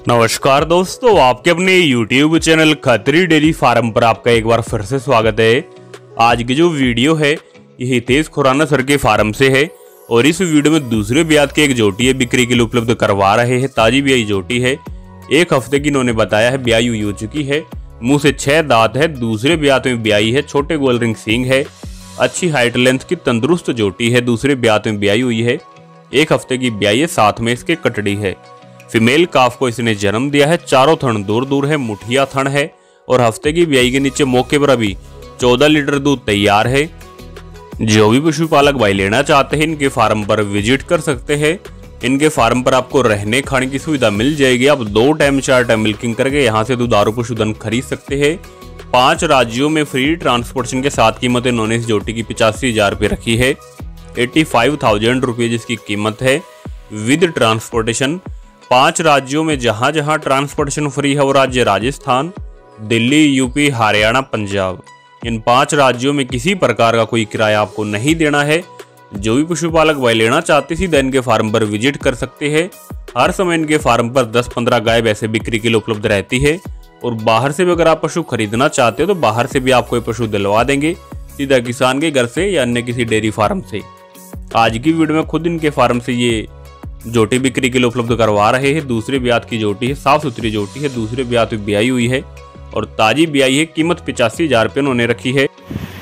नमस्कार दोस्तों, आपके अपने YouTube channel Khatri dairy farm पर आपका एक बार फिर से स्वागत है। आज की जो वीडियो है ये हितेश खुराना सर के फार्म से है और इस वीडियो में दूसरे ब्यात की एक जोटी है बिक्री के लिए उपलब्ध करवा रहे हैं। ताजी ब्याई जोटी है, एक हफ्ते की इन्होंने बताया है, ब्याई हुई हो चुकी है, मुंह से 6 दांत है, दूसरे ब्यात में ब्याई है, छोटे गोल रिंग सींग है, अच्छी हाइट लेंथ की तंदुरुस्त जोटी है, दूसरे ब्यात में ब्याई हुई है, 1 हफ्ते की ब्याई है, साथ में इसके कटड़ी है। फीमेल काफ को इसने जन्म दिया है, चारों थन दूर दूर है, मुठिया थन है और हफ्ते की ब्याई के नीचे मौके पर अभी 14 लीटर दूध तैयार है। जो भी पशुपालक भाई लेना चाहते हैं इनके फार्म पर विजिट कर सकते हैं। इनके फार्म पर आपको रहने खाने की सुविधा मिल जाएगी। आप 2 टाइम 4 टाइम मिल्किंग करके यहाँ से दुधारू पशुधन खरीद सकते हैं। 5 राज्यों में फ्री ट्रांसपोर्टेशन के साथ कीमत इन्होंने इस जोटी की 85,000 रुपये रखी है। 85,000 रुपये जिसकी कीमत है विद ट्रांसपोर्टेशन। 5 राज्यों में जहां जहां ट्रांसपोर्टेशन फ्री है वो राज्य राजस्थान, दिल्ली, यूपी, हरियाणा, पंजाब। इन 5 राज्यों में किसी प्रकार का कोई किराया आपको नहीं देना है। जो भी पशुपालक भाई लेना चाहते सीधा इनके फार्म पर विजिट कर सकते हैं। हर समय इनके फार्म पर 10-15 गाय भैंसे बिक्री के लिए उपलब्ध रहती है और बाहर से भी अगर आप पशु खरीदना चाहते हो तो बाहर से भी आपको पशु दिलवा देंगे, सीधा किसान के घर से या अन्य किसी डेयरी फार्म से। आज की वीडियो में खुद इनके फार्म से ये जोटी बिक्री के लिए उपलब्ध करवा रहे हैं। दूसरे ब्यात की जोटी है, साफ सुथरी जोटी है, दूसरे ब्यात में ब्याई हुई है और ताजी ब्याई है। कीमत 85,000 रुपये उन्होंने रखी है।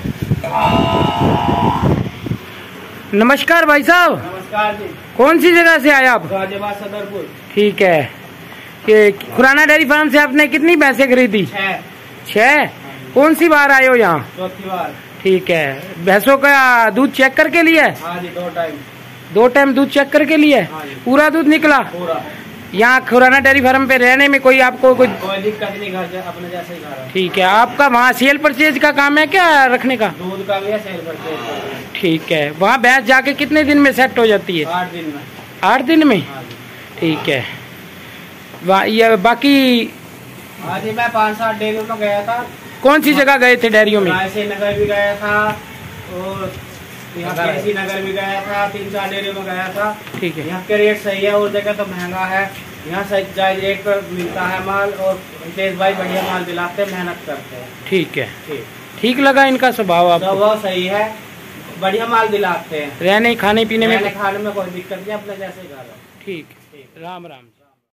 नमस्कार भाई साहब। नमस्कार जी। कौन सी जगह से आए आप? गाजियाबाद सदरपुर। ठीक है। ये खुराना डेयरी फार्म से आपने कितनी भैंसें खरीदी? 6। कौन सी बार आए हो यहाँ? चौथी बार। ठीक है। भैंसों का दूध चेक करके लिया है? हाँ जी, 2 टाइम। 2 टाइम दूध चेक करके लिया है? हाँ जी। पूरा दूध निकला? पूरा। यहाँ खुराना डेयरी फार्म पे रहने में कोई आपको कोई दिक्कत नहीं, घर अपने जैसे ही घर है। ठीक है। आपका वहाँ सेल परचेज का काम है क्या रखने का? दूध का भी है, सेल परचेज। ठीक है। वहाँ भैंस जाके कितने दिन में सेट हो जाती है? 8 दिन में। 8 दिन में? हाँ जी। ठीक है। ये बाकी हाँ जी, मैं 5-7 डेयरियों में गया था। कौन सी जगह गए थे डेयरियों में? रायसी नगर भी गया था और यहाँ केसी नगर भी गया था, 3-4 डेयरियों में गया था। ठीक है। यहाँ के रेट सही है, और जगह तो महंगा है। यहाँ सही जायज रेट पर मिलता है माल और हितेश भाई बढ़िया माल दिलाते, मेहनत करते हैं। ठीक है। ठीक लगा इनका स्वभाव आपको? स्वभाव सही है, बढ़िया माल दिलाते हैं। रहने खाने पीने में खाने में कोई दिक्कत नहीं, अपने जैसे घर है। ठीक। राम राम।